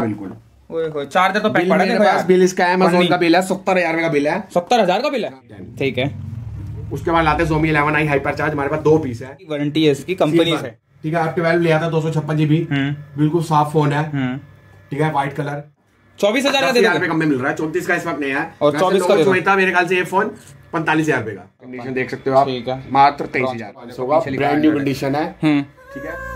बिल्कुल। ओए चार्जर तो पैक पड़ा है। बिल इसका Amazon का बिल है, 70,000 का बिल है। 70,000 का बिल है, ठीक है। उसके बाद लाते Xiaomi 11i हाइपर चार्ज, हमारे पास 2 पीस है। वारंटी है इसकी कंपनी से, ठीक है। आप 12 लिया था 256 GB, बिल्कुल साफ फोन है, ठीक है। व्हाइट कलर, 24,000 रुपए कम में मिल रहा है। 34 का इस वक्त नहीं है, और 24 का था मेरे ख्याल से ये फोन 45,000 रुपए का। कंडीशन देख सकते हो आप, ठीक है। मात्र 23,000 ब्रांड न्यू कंडीशन है, ठीक है।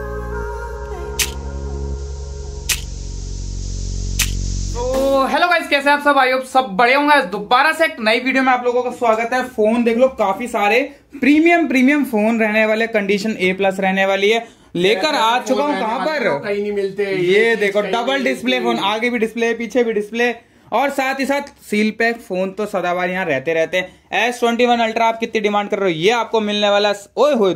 तो हेलो गाइस, कैसे आप सब? आई होप सब बड़े होंगे। दोबारा से एक नई वीडियो में आप लोगों का स्वागत है। फोन देख लो, काफी सारे प्रीमियम फोन रहने वाले, कंडीशन A+ रहने वाली है। लेकर आ चुका हूँ कहां पर, कहीं नहीं मिलते। ये देखो, डबल डिस्प्ले फोन, आगे भी डिस्प्ले पीछे भी डिस्प्ले, और साथ ही साथ सील पैक फोन तो सदाबहार यहाँ रहते हैं। S21 अल्ट्रा आप कितनी डिमांड कर रहे हो, ये आपको मिलने वाला ओए होए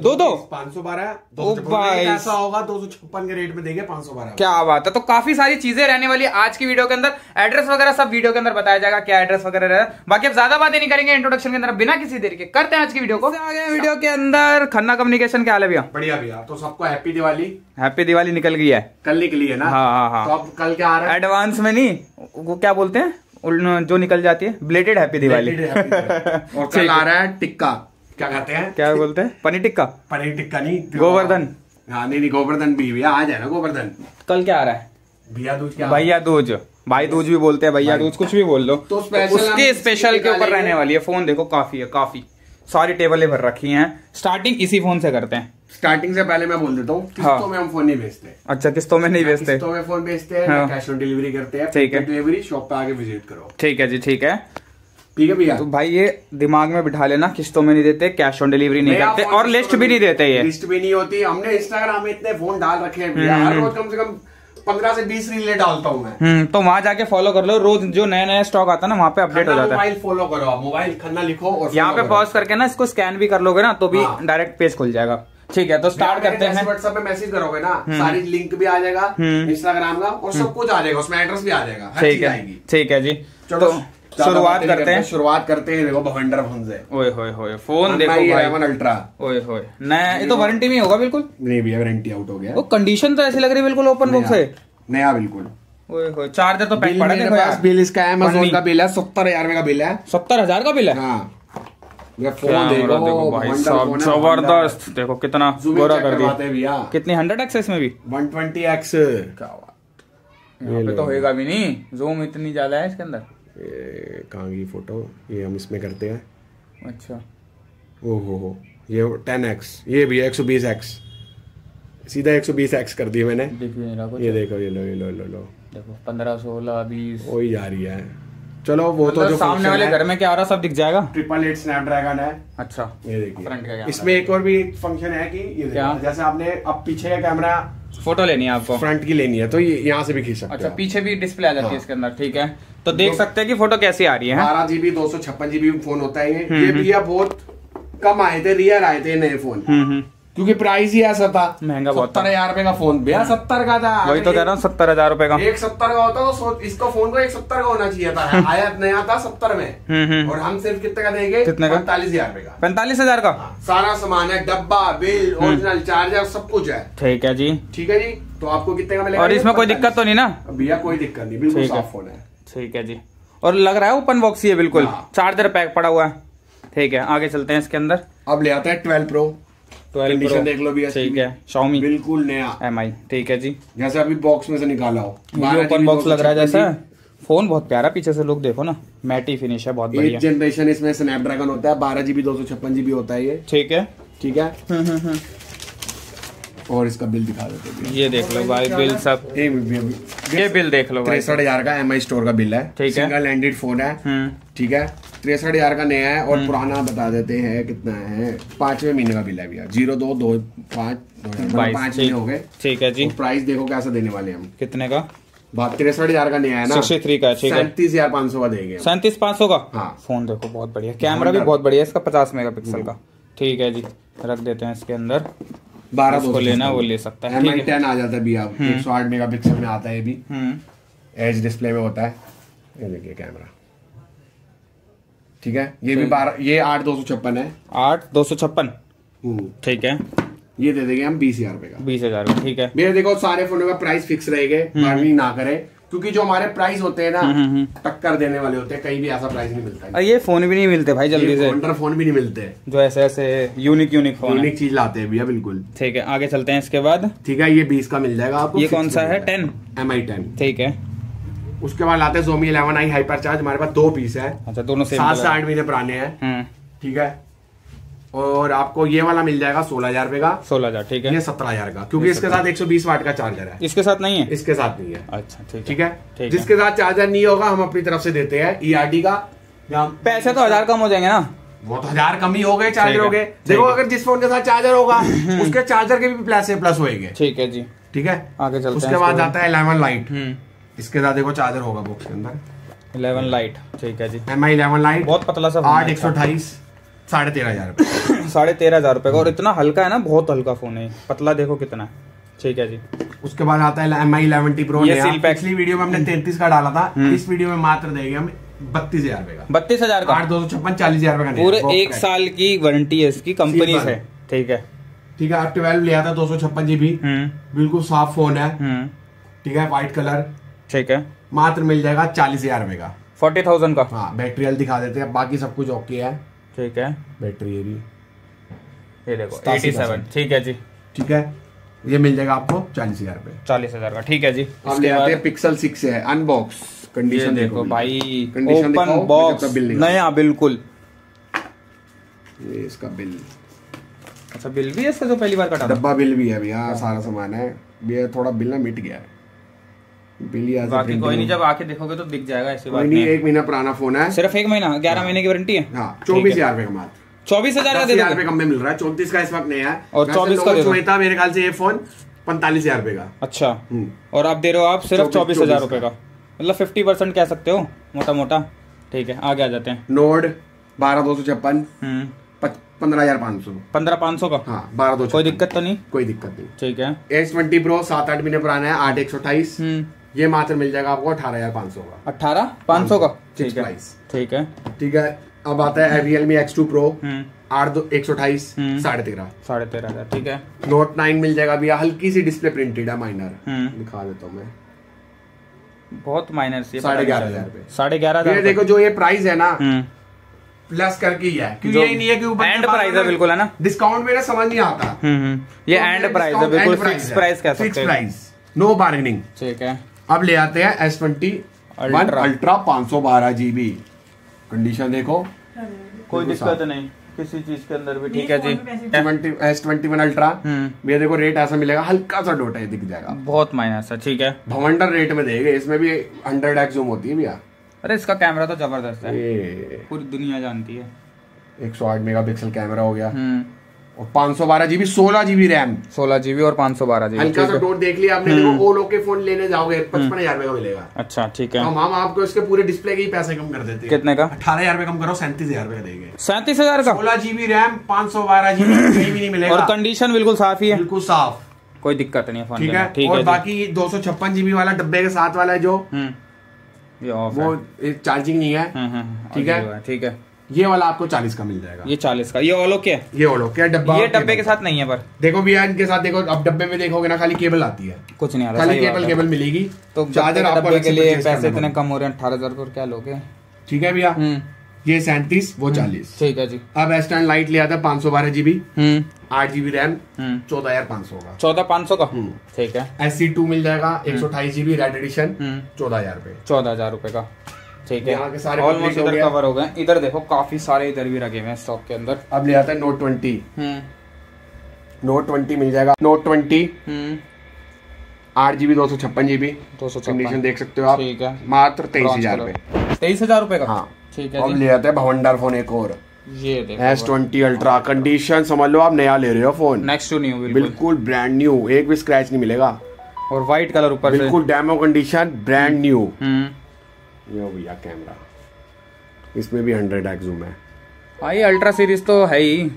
512 ऐसा होगा 256 के रेट में देंगे 512। क्या बात है। तो काफी सारी चीजें रहने वाली है आज की वीडियो के अंदर। एड्रेस वगैरह सब वीडियो के अंदर बताया जाएगा, क्या एड्रेस वगैरह है। बाकी अब ज्यादा बातें नहीं करेंगे, इंट्रोडक्शन के अंदर बिना किसी देरी के करते हैं आज की वीडियो को। आ गए वीडियो के अंदर। खन्ना कम्युनिकेशन, क्या हाल है भैया? बढ़िया भैया। तो सबको हैप्पी दिवाली। हैप्पी दिवाली निकल गई है, कल निकली है ना? हाँ। तो अब कल क्या आ रहा है? एडवांस में नहीं, वो क्या बोलते हैं जो निकल जाती है, ब्लेटेड हैप्पी दिवाली। और कल आ रहा है टिक्का, क्या कहते हैं, क्या बोलते हैं? पनीर टिक्का। पनीर टिक्का नहीं, गोवर्धन। हाँ नहीं गोवर्धन भी भैया आ जाए ना। गोवर्धन कल क्या आ रहा है? भैया दूज। क्या? भैया दूज, भाई दूज भी बोलते हैं, भैया दूज, कुछ भी बोल लो। तो उसके स्पेशल के ऊपर रहने वाली है। फोन देखो, काफी सारी टेबलें भर रखी हैं। स्टार्टिंग इसी फोन से करते हैं। स्टार्टिंग से पहले मैं बोल देता हूँ, किस्तों में हम फोन नहीं बेचते। अच्छा, किस्तों में नहीं बेचते? किस्तों में फोन बेचते हैं, कैश ऑन डिलीवरी करते हैं। ठीक है, डिलीवरी शॉप पे आके विजिट करो। ठीक है जी, ठीक है भैया। तो भाई ये दिमाग में बिठा लेना, किस्तों में नहीं देते, कैश ऑन डिलीवरी नहीं करते, और लिस्ट भी नहीं देते। ये लिस्ट भी नहीं होती। हमने इंस्टाग्राम में इतने फोन डाल रखे हैं भैया, हर रोज कम से कम 15 से 20 रीलें डालता हूँ मैं। तो वहां जाके फॉलो कर लो, रोज जो नया स्टॉक आता है ना वहाँ पे अपडेट हो जाता है। मोबाइल फॉलो करो आप, मोबाइल खन्ना लिखो और यहाँ पे पॉज करके ना इसको स्कैन भी कर लोगे ना तो भी डायरेक्ट पेज खुल जाएगा। ठीक है, तो स्टार्ट करते हैं। व्हाट्सएप पे मैसेज करोगे ना, सारी लिंक भी आ जाएगा इंस्टाग्राम का, और सब कुछ आ जाएगा, उसमें एड्रेस भी आ जाएगा। ठीक है जी। चलो शुरुआत करते हैं। देखो भवंडर फोन से, ओए होए फोन देखो भाई, 11 अल्ट्रा, ओए होए नया। ये तो वारंटी में होगा बिल्कुल? नहीं भैया, वारंटी आउट हो गया। वो कंडीशन तो ऐसी लग रही है बिल्कुल ओपन बॉक्स है, नया बिल्कुल। ओए होए, चार्जर तो पैक पड़ा है। बिल इसका Amazon का बिल है, 70,000 का बिल है। 70,000 का बिल है? हाँ। फोन देखो भाई साहब, जबरदस्त। देखो कितना गोरा कर दिया। कितनी 100x इसमें भी? 120x। क्या बात, यहाँ पे तो होएगा भी नहीं, जूम इतनी ज्यादा है इसके अंदर। कहाँ की फोटो, ये हम इसमें करते हैं। अच्छा, ओहो, ये 10x, ये भी 120x, सीधा 120x कर दिया मैंने। ये देखो, ये लो देखो 15, 16, 20 वही जा रही है। चलो वो तो जो सामने वाले घर में क्या आ रहा सब दिख जाएगा। 888 स्नैपड्रैगन है। अच्छा, ये देखिए फ्रंट का। इसमें एक और भी फंक्शन है कि ये जैसे आपने अब पीछे का कैमरा फोटो लेनी है आपको, फ्रंट की लेनी है तो ये यहाँ से भी खींच सकते हैं। अच्छा, पीछे भी डिस्प्ले आ जाती है इसके अंदर। ठीक है, तो देख सकते हैं कि फोटो कैसी आ रही है। 12 GB 256 GB फोन होता है ये भैया बहुत कम आए थे, रियर आए थे नए फोन, क्योंकि प्राइस ही ऐसा था, महंगा बहुत। 70,000 रुपए का फोन भैया, 70 का था। वही तो कह रहा हूँ, 70,000 रुपए का। 170 का होता तो इसको फोन को 170 का होना चाहिए था। आया नया था 70 में, और हम सिर्फ कितने का देंगे? 45,000 रुपए का। 45,000 का सारा सामान है, डब्बा, बिल, ओरिजिनल चार्जर, सब कुछ है। ठीक है जी, ठीक है जी। तो आपको कितने का मिलेगा? और इसमें कोई दिक्कत तो नहीं ना भैया? कोई दिक्कत नहीं, बिल्कुल साफ फोन है। ठीक है जी, और लग रहा है ओपन बॉक्स ही है बिल्कुल, चार्जर पैक पड़ा हुआ है। ठीक है, आगे चलते हैं इसके अंदर। अब ले आता है 12 Pro। 12 Pro देख लो भैया, ठीक है, Xiaomi बिल्कुल नया MI। ठीक है जी, जैसे अभी बॉक्स में से निकाला हो, ओपन बॉक्स लग रहा है जैसा। फोन बहुत प्यारा, पीछे से लुक देखो ना, मैटी फिनिश है, बहुत बढ़िया। 8th जनरेशन इसमें स्नैपड्रैगन होता है, 12 GB 256 GB होता है ये। ठीक है, ठीक है। और इसका बिल दिखा देते हैं, ये देख लो भाई, बिल सब, ये बिल देख लो भाई। 63,000 का MI स्टोर का बिल है। ठीक है, सिंगल हैंडेड फोन है। ठीक है, 63,000 का नया है, और पुराना बता देते हैं कितना है। 5वें महीने का बिल है भैया, 02/2/5 महीने हो गए। ठीक है जी, प्राइस देखो कैसा देने वाले हम। कितने का? 63,000 का नया है ना, 63 का। ठीक है, 37,500 का देंगे। 37,500 का। हाँ, फोन देखो बहुत बढ़िया, कैमरा भी बहुत बढ़िया है इसका, 50 मेगापिक्सल का। ठीक है जी, रख देते हैं इसके अंदर। 12 को लेना वो ले सकता है। MI 10 आ जाता है भैया, 108 मेगापिक्सल में आता है ये भी, एज डिस्प्ले में होता है। ये देखिए कैमरा, ठीक है। ये भी 12, ये 8/256 है। 8/256। ठीक है, ये दे देंगे हम 20,000 रुपए का। 20,000 का, ठीक है भैया देखो सारे फोनों का प्राइस फिक्स रहेगा, बार्गेनिंग ना करे, क्योंकि जो हमारे प्राइस होते हैं ना टक्कर देने वाले होते हैं, कहीं भी ऐसा प्राइस नहीं मिलता है। और ये फोन भी नहीं मिलते भाई जल्दी से, वंडर फोन भी नहीं मिलते जो ऐसे ऐसे यूनिक फोन, यूनिक चीज लाते हैं भैया, बिल्कुल। ठीक है, आगे चलते हैं इसके बाद। ठीक है, ये 20 का मिल जाएगा आपको। ये कौन सा है? 10 MI 10, ठीक है। उसके बाद लाते हैं Xiaomi 11i हाइपर चार्ज, हमारे पास 2 पीस है। अच्छा, दोनों 7 से 8 महीने पुराने हैं, ठीक है। और आपको ये वाला मिल जाएगा 16,000 रुपए का। 16,000, ठीक है। ये 17,000 का, क्योंकि इसके साथ 120 वाट का चार्जर है। इसके साथ नहीं है? इसके साथ नहीं है। अच्छा, ठीक है। जिसके साथ चार्जर नहीं होगा हम अपनी तरफ से देते हैं ERD का। पैसे तो 1000 कम हो जाएंगे ना? वो तो 1000 कम ही हो गए, चार्जर हो गए। देखो अगर जिस फोन के साथ चार्जर होगा उसके चार्जर के भी प्लस होएंगे। ठीक है जी, ठीक है। आगे चलते हैं। उसके बाद आता है 11 लाइट, इसके साथ देखो चार्जर होगा बॉक्स के अंदर। 11 लाइट, ठीक है जी। MI 11 लाइट, बहुत पतला सा, 8 128, 13,500 रुपए। 13,500 रुपए का, और इतना हल्का है ना, बहुत हल्का फोन है, पतला देखो कितना है। ठीक है जी। उसके बाद आता है MI 11T Pro। ये सील पैक। पिछली वीडियो में हमने 33 का डाला था, इस वीडियो में मात्र देंगे हम 32,000 रुपए का। 32,000 का, 8,256, 40,000 रुपए का। पूरे 1 साल की वारंटी है इसकी, कंपनी से। ठीक है, ठीक है। 12 लिया था 256 GB, बिल्कुल साफ फोन है, ठीक है, व्हाइट कलर, ठीक है। मात्र मिल जाएगा 40,000 रुपए का, 40,000 का। हाँ, बैटरी हेल्थ दिखा देते हैं, बाकी सब कुछ ओके है। ठीक है, बैटरी ये देखो 87, ठीक है जी। ठीक है, ये मिल जाएगा आपको 40,000 रुपए। 40,000 का, ठीक है जी। अब ले आते हैं Pixel 6 है अनबॉक्स, कंडीशन देखो भाई, कंडीशन ओपन बॉक्स नया, बिल्कुल। ये इसका बिल, अच्छा बिल भी है इसका, जो पहली बार कटा? डब्बा बिल भी है भैया, सारा सामान है भैया। थोड़ा बिल ना मिट गया है, बिल ही बाकी कोई नहीं, जब आके देखोगे तो दिख जाएगा, ऐसी बात नहीं। 1 महीना पुराना फोन है, सिर्फ 1 महीना, 11 महीने की वारंटी है। हाँ, 24,000 रुपए का मात्र। 24,000 का 10,000 रुपए कम में मिल रहा है। 34 का इस वक्त नहीं है, और 24 का था मेरे ख्याल से ये फोन 45,000 रुपए का। अच्छा, और आप दे रहे हो आप सिर्फ 24,000 रुपए का, मतलब 50% कह सकते हो मोटा मोटा। ठीक है, आगे आ जाते हैं। नोड 12,256, 15,500। 15,500 का, हाँ, 12,256। कोई दिक्कत तो नहीं? कोई दिक्कत नहीं। ठीक है। S20 Pro 7-8 महीने पुराना है, 8,128, ये मात्र मिल जाएगा आपको 18,500 का। 18,500 का, ठीक है। ठीक है, ठीक है। अब आता है Realme X2 Pro, 8,128, 13,500। ठीक है। Note 9 मिल जाएगा भैया, हल्की सी डिस्प्ले प्रिंटेड है, माइनर, दिखा देता हूँ मैं, बहुत माइनर सी, 11,500 रुपए। 11,500। देखो जो ये प्राइस है ना, प्लस करके ही है, क्योंकि ये नहीं है कि एंड प्राइस है, बिल्कुल है ना, डिस्काउंट में ना समझ नहीं आता। ये एंड प्राइस है, बिल्कुल फिक्स प्राइस कह सकते हैं, फिक्स प्राइस, नो बार्गेनिंग। ठीक है। अब ले आते हैं S20 अल्ट्रा 512 GB, कंडीशन देखो, कोई दिक्कत नहीं किसी चीज के अंदर भी। ठीक है जी। S21 अल्ट्रा, भैया देखो रेट ऐसा मिलेगा, हल्का सा डोटा दिख जाएगा, बहुत माइनर सा। ठीक है, भवंडर रेट में देंगे, इसमें भी 100x जूम होती है भैया। अरे इसका कैमरा तो जबरदस्त है, पूरी दुनिया जानती है। 108 मेगापिक्सल कैमरा हो गया, और 512 GB, 16 GB रैम, 16 GB और 512 GB। हल्का सा डोट देख लिया आपने। देखो ओलो के फोन लेने जाओगे 55,000 रुपए का मिलेगा। अच्छा, ठीक है। हम आपको इसके पूरे डिस्प्ले के ही पैसे कम कर देते हैं। कितने का? 18,000 रुपए कम करो, 37,000 रुपए देंगे। 37,000 का, 16 GB रैम, 512 GB, कहीं भी नहीं मिलेगा, और कंडीशन बिल्कुल साफ ही है, बिल्कुल साफ, कोई दिक्कत नहीं है फोन। ठीक है। और बाकी 256 GB वाला डब्बे के साथ वाला है जो, वो चार्जिंग नहीं है, ठीक है। ठीक है, ये वाला आपको 40 का मिल जाएगा। ये 40 का, ये ओलो क्या? ये ओलो क्या डब्बा, ये डब्बे के साथ नहीं है, पर देखो भैया इनके साथ देखो, अब डब्बे में देखोगे ना, खाली केबल आती है, कुछ नहीं आ रहा, खाली केबल मिलेगी। तो चार्जर डब्बे के लिए पैसे इतने कम हो रहे हैं, 18,000 पर क्या लोगे? ठीक है भैया, ये 37, वो 40। ठीक है जी। अब S10 लाइट लिया था 512 GB, 8 GB रैम, 14,500 का। 14,500 का, ठीक है। SC2 मिल जाएगा 128 GB रेड एडिशन, 14,000 रुपए। 14,000 रुपए का, ठीक है। यहाँ के सारे ऑलमोस्ट इधर कवर हो गए। इधर देखो काफी सारे इधर भी रखे हुए हैं स्टॉक के अंदर। अब ले आता है Note 20, Note 20 मिल जाएगा, Note 20 8 GB 256 GB, कंडीशन देख सकते हो आप, ठीक है। मात्र 23,000 रुपए। 23,000 रुपए का, हाँ, ठीक है। अब ले आता है भवंडर फोन एक और, ये देखो S20 अल्ट्रा, कंडीशन समझ लो आप नया ले रहे हो फोन, नेक्स्ट टू न्यू, बिल्कुल ब्रांड न्यू, एक भी स्क्रैच नहीं मिलेगा, और व्हाइट कलर ऊपर से, बिल्कुल डेमो कंडीशन, ब्रांड न्यू। ये भैया कैमरा, इसमें भी 100x जूम है। हाँ, ये अल्ट्रा सीरीज तो है ही।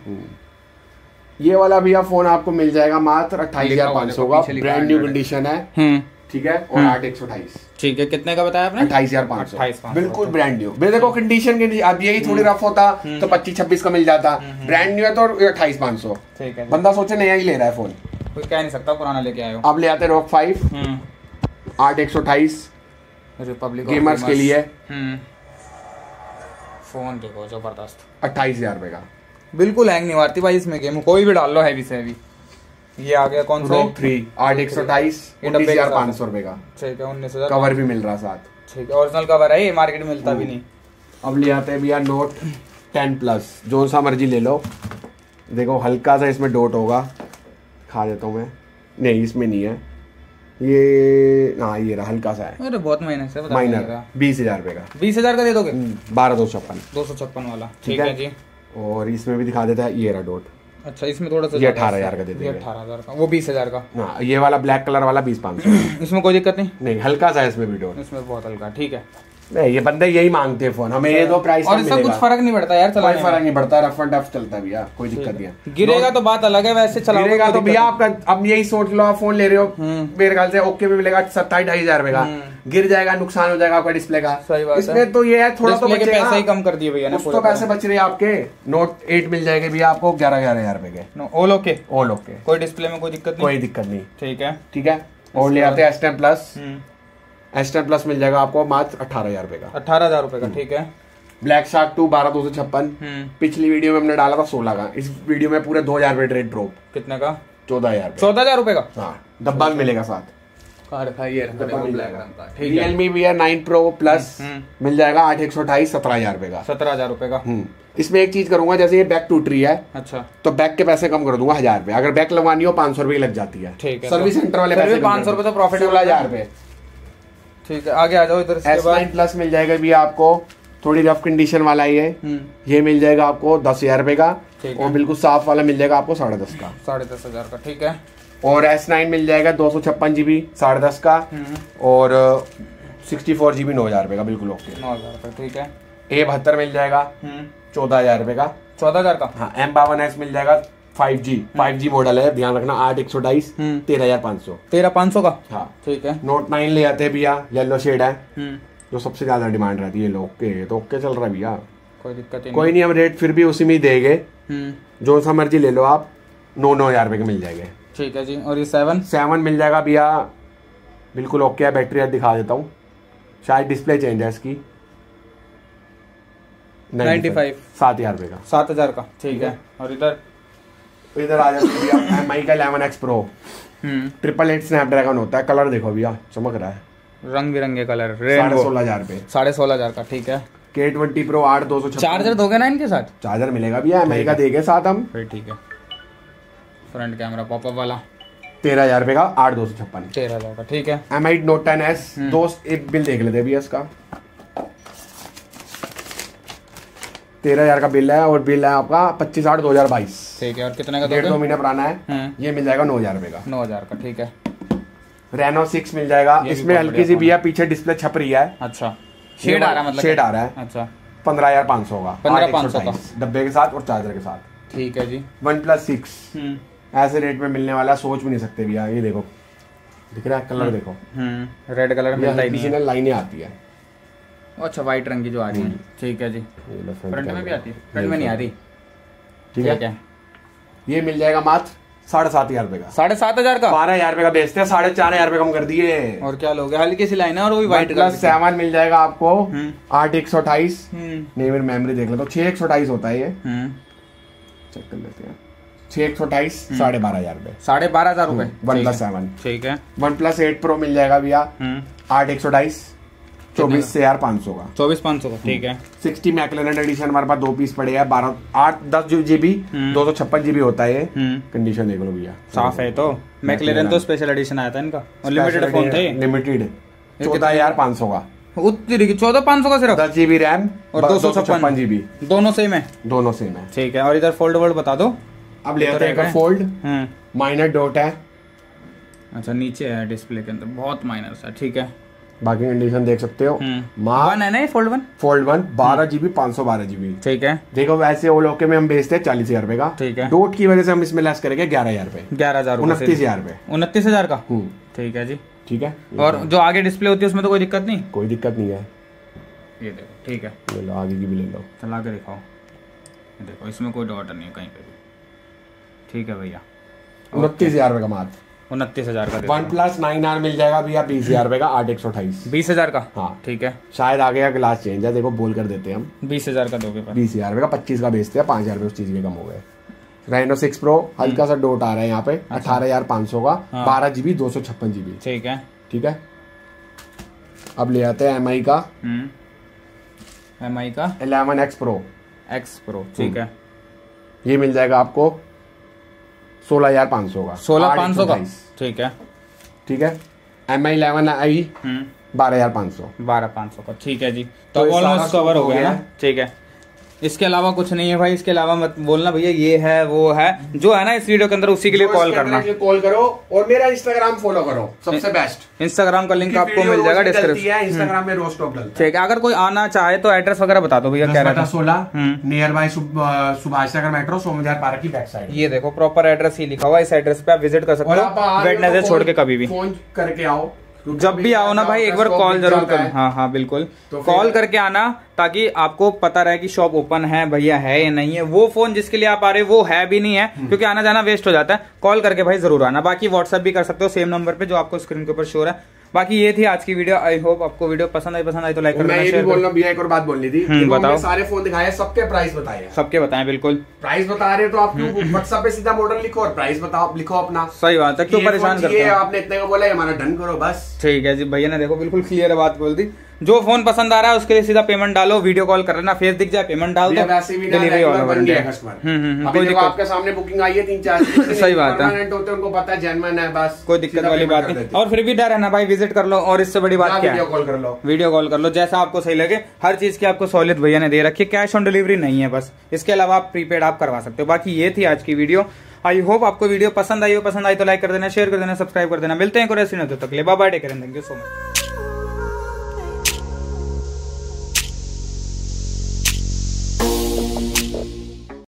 ये वाला भैया फोन आपको मिल जाएगा मात्र 28,500 का, ब्रांड न्यू कंडीशन है, ठीक है, और 8/128। ठीक है, कितने का बताया आपने? 28,500 बिल्कुल ब्रांड न्यू। देखो कंडीशन के अब यही थोड़ी रफ होता तो 25-26 का मिल जाता, ब्रांड न्यू है तो 28,500। ठीक है, बंदा सोचे नया ही ले रहा है फोन, कोई कह नहीं सकता पुराना लेके आए हो। अब ले आते ROG 5 8/128 रिपब्लिक गेमर्स के लिए। फोन देखो जबरदस्त, 28,000 रुपए का, बिल्कुल हैंग नहीं मारती भाई इसमें, गेम कोई भी डाल लो हैवी से हैवी। ये आ गया कौन सा? ROG 3 8/128 19,500 रुपए का। ठीक है, 19,000 कवर भी मिल रहा साथ। ठीक है, ओरिजिनल कवर है, ये मार्केट में मिलता भी नहीं। अब ले आते हैं भैया नोट 10 प्लस, जो सा मर्जी ले लो। देखो हल्का सा इसमें डॉट होगा, खा देता हूँ मैं, नहीं इसमें नहीं है ये, हाँ ये रहा, हल्का सा है। अरे बहुत माइनस है, माइनर 20,000 रुपए का। 20,000 का दे दोगे? 12,256 वाला। ठीक है जी। और इसमें भी दिखा देता है, ये रहा डॉट। अच्छा, इसमें थोड़ा सा ये 18,000 का दे देंगे। 18,000 का, वो 20,000 का। हाँ, ये वाला ब्लैक कलर वाला 20,500। इसमें कोई दिक्कत नहीं, हल्का सा है इसमें भी डॉट, इसमें बहुत हल्का। ठीक है, नहीं ये बंदे यही मांगते हैं फोन, हमें ये दो प्राइस और इसका कुछ फर्क नहीं पड़ता यार, कोई फर्क नहीं पड़ता, रफ एंड टफ चलता है भैया, कोई दिक्कत नहीं है। गिरेगा तो बात अलग है, वैसे चलाओगे गिरेगा तो भैया आपका, अब यही सोच लो, आप फोन ले रहे हो मेरे ख्याल से ओके में मिलेगा 27-28,000 रुपए का, गिर जाएगा नुकसान हो जाएगा आपका डिस्प्ले का। सही बात है, इसमें तो ये है थोड़ा तो पैसे ही कम कर दिए भैया ने, तो पैसे बच रहे हैं आपके। नोट 8 मिल जाएंगे भैया आपको 11,000 रुपए के, ऑल ओके। ऑल ओके, कोई डिस्प्ले में कोई दिक्कत नहीं, कोई दिक्कत नहीं। ठीक है, ठीक है, और ले आते हैं S10 प्लस। S10 प्लस मिल जाएगा आपको मात्र 18,000 रुपए का। 18,000 रुपए का। ठीक है, ब्लैक शार्क 2 12,256। पिछली वीडियो में हमने डाला था 16 का, इस वीडियो में पूरे 2,000 रुपए रेट ड्रॉप। कितने का? 14,000। 14,000 रुपए का। हाँ, डब्बा भी मिलेगा साथ। Realme भी है 9 Pro प्लस मिल जाएगा 8/128 17,000 रुपए का। 17,000 रुपए का। इसमें एक चीज करूंगा, जैसे ये बैक टूट रही है, अच्छा, तो बैक के पैसे कम कर दूंगा 1,000 रुपए। अगर बैक लगवानी हो 500 रुपए लग जाती है। ठीक है, सर्विस सेंटर वाले पैसे 500 रुपए तो प्रॉफिट, 16,000 रुपए। ठीक है, आगे आ जाओ इधर। S9 प्लस मिल जाएगा भी आपको, थोड़ी रफ कंडीशन वाला ये मिल जाएगा आपको 10,000 रुपए का, और बिल्कुल साफ वाला मिल जाएगा आपको 10.5 का। 10,500 का। ठीक है, और S9 मिल जाएगा 256 GB 10.5 का, और 64 GB 9,000 रुपए का, बिल्कुल ओके। 9,000 रुपए। ठीक है, A72 मिल जाएगा 14,000 रुपए का। 14,000 का। हाँ, M52X मिल जाएगा 5G मॉडल है, ध्यान रखना, 8/128 13,500। 13,500 का। हाँ, ठीक है। Note 9 ले आते हैं भैया, येलो शेड है, जो सबसे ज्यादा डिमांड रहती है। लोग के तो ओके चल रहा है भैया, कोई दिक्कत नहीं, कोई नहीं, हम रेट फिर भी उसी में ही देंगे, जो सा मर्जी ले लो आप, 9,000 रुपए के मिल जाएंगे। ठीक है जी। और ये 7 मिल जाएगा भैया, बिल्कुल ओके है। बैटरी दिखा देता हूँ, शायद डिस्प्ले चेंज है इसकी। 95 7,000 रुपए का। 7,000 का। ठीक है, और इधर आ जाते हैं भैया, MI का 11X Pro 888 स्नैपड्रैगन होता है। कलर देखो भैया, चमक रहा है, रंग बिरंगे कलर। 16,500 रुपए। 16,500 का। ठीक है, K20 Pro 8/256। चार्जर दोगे ना इनके साथ? चार्जर मिलेगा भैया, MI का देंगे साथ हम। फिर ठीक है, फ्रंट कैमरा पॉपअप वाला 13,000 रुपए का 8/256। 13,000 का। ठीक है, MI Note 10s दोस्त, एक बिल देख लेते भैया इसका। 13,000 का बिल है, और बिल है आपका 25/8/2022। ठीक है, और कितने का? 1.5-2 महीने पुराना है। ये मिल जाएगा 9,000 रुपए का। 9,000 का। ठीक है, Reno 6 मिल जाएगा, इसमें हल्की सी भैया पीछे डिस्प्ले छप रही है। अच्छा, शेड आ रहा है, मतलब शेड आ रहा है। अच्छा, 15,500 का, 15,500 का डब्बे के साथ और चार्जर के साथ। ठीक है जी। OnePlus 6 ऐसे रेट में मिलने वाला सोच भी नहीं सकते भैया। ये देखो, दिख रहा है कलर, देखो रेड कलर मिलता ही नहीं है, लाइनें आती है। अच्छा, व्हाइट रंग की जो आ रही है। ठीक है जी, फ्रंट में भी आती है, फ्रंट में नहीं आ रही। ठीक है, ये मिल जाएगा मात्र 7,500 रुपए का। 7,500 का। 12,000 रुपए का बेचते हैं, 4,500 रुपए कम कर दिए। और क्या लोगे, हल्की सी लाइन है, और वो भी व्हाइट कलर। 7 मिल जाएगा आपको 8/128। नहीं, मेरी मेमोरी देख लेता हूँ, 6/128 होता है ये, चेक कर लेते हैं। 6/128 12,500 रुपए। 12,500 रुपए। OnePlus 7। ठीक है, OnePlus 8 Pro मिल जाएगा भैया 8/128 24,500 का। 24,500 का। ठीक है, 60 मैकलेरन एडिशन हमारे पास 2 पीस पड़े हैं, 10 GB 256 GB होता है ये। कंडीशन देख लो भैया, साफ है। तो मैकलेरन तो स्पेशल एडिशन आया था इनका, और लिमिटेड फोन थे। लिमिटेड 14,500 का। उतनी 14,500 का सिर्फ। 10 GB रैम और 256 GB, दोनों सेम है। दोनों सेम है। ठीक है, और इधर फोल्ड वर्ड बता दो। अब ले आते हैं फोल्ड, माइनर डॉट है। अच्छा, नीचे है डिस्प्ले के अंदर, बहुत माइनर सा। ठीक है, बाकी कंडीशन देख सकते हो। वन है ना, फोल्ड 1 12 GB 512 GB। ठीक है, देखो वैसे ओल ओके में हम बेचते हैं 40,000 रुपए का। ठीक है, डॉट की वजह से हम इसमें लेस करेंगे 11,000 रुपए। 11,000 29,000 रुपए। 29,000 का। ठीक है जी। ठीक है। और जो आगे डिस्प्ले होती है उसमें तो कोई दिक्कत नहीं? कोई दिक्कत नहीं है। ये देखो, ठीक है, ले लो, आगे की भी ले लो, चला के दिखाओ। ये देखो, इसमें कोई डॉट नहीं है कहीं पे भी। ठीक है भैया, 29,000 रुपये का मात्र। 29,000 का OnePlus 9R मिल जाएगा भैया 20,000 रुपये का, 8/128। 20,000 का? हाँ ठीक है, शायद आगे का ग्लास चेंज है, देखो बोल कर देते हैं हम। 20,000 का दोगे? 20,000 रुपये का 25 का बेचते हैं, 5,000 रुपये उस चीज के कम हो गए। Reno 6 Pro हल्का सा डोट आ रहा है यहाँ पे, 18,500 का, 12GB 256GB। ठीक है, ठीक है। अब ले आते हैं MI का, MI का 11X Pro। X Pro, ठीक है। ये मिल जाएगा आपको 16,500 का। 16,500 का, ठीक है। ठीक है। MI 11i 12,500। 12,500 का, ठीक है जी। तो ऑलमोस्ट कवर हो गया ना? ठीक है। इसके अलावा कुछ नहीं है भाई, इसके अलावा मत बोलना भैया ये है वो है, जो है ना इस वीडियो के अंदर उसी के लिए कॉल करना, कॉल करो और मेरा इंस्टाग्राम फॉलो करो, सबसे बेस्ट। इंस्टाग्राम का लिंक आपको मिल जाएगा डिस्क्रिप्शन। इंस्टाग्राम में रोज टॉप डलता है। ठीक है। अगर कोई आना चाहे तो एड्रेस वगैरह बता दो भैया। क्या रहता है? 16 nearby Subhash Nagar metro, Somvar park की बैक साइड। ये देखो प्रॉपर एड्रेस ही लिखा हुआ है, इस एड्रेस पे आप विजिट कर सकते हो वेडनेसडे छोड़ के कभी भी। फोन करके आओ, जब भी आओ ना भाई एक बार कॉल जरूर कर। हाँ हाँ बिल्कुल, तो कॉल करके आना ताकि आपको पता रहे कि शॉप ओपन है भैया है या नहीं है। वो फोन जिसके लिए आप आ रहे हो वो है भी नहीं है, क्योंकि आना जाना वेस्ट हो जाता है। कॉल करके भाई जरूर आना। बाकी व्हाट्सएप भी कर सकते हो सेम नंबर पे जो आपको स्क्रीन के ऊपर शो है। बाकी ये थी आज की वीडियो। आई होप आपको वीडियो पसंद आई तो लाइक कर देना, शेयर कर देना। भैया एक और बात बोलनी थी, बताओ। सारे फोन दिखाए, सबके प्राइस बताए, सबके बताएं बिल्कुल। प्राइस बता रहे हो तो आप व्हाट्सएप पे सीधा मॉडल लिखो और प्राइस बताओ, लिखो अपना। सही बात है, क्यों परेशान करते हैं? आपने इतने को बोला, हमारा डन करो बस। ठीक है जी, भैया ने देखो बिल्कुल क्लियर बात बोल दी। जो फोन पसंद आ रहा है उसके लिए सीधा पेमेंट डालो, वीडियो कॉल कर लेना, फेस दिख जाए पेमेंट डाल दो, डिलीवरी ऑल ओवर इंडिया। कोई दिक्कत, आपके सामने बुकिंग आई है 3-4 सही बात है, होते उनको पता है जेन्युइन है, बस कोई दिक्कत वाली बात नहीं। और फिर भी डर है ना भाई, विजिट कर लो। और इससे बड़ी बात क्या है, वीडियो कॉल कर लो, वीडियो कॉल कर लो, जैसा आपको सही लगे। हर चीज की आपको सहूलियत भैया ने दे रखी है, कैश ऑन डिलीवरी नहीं है बस। इसके अलावा आप प्रीपेड आप करवा सकते हो। बाकी ये थी आज की वीडियो। आई होप आपको वीडियो पसंद आई हो। पसंद आई तो लाइक कर देना, शेयर कर देना, सब्सक्राइब कर देना। मिलते हैं कोई ऐसी नजर तक ले, bye bye, take care, thank you so much.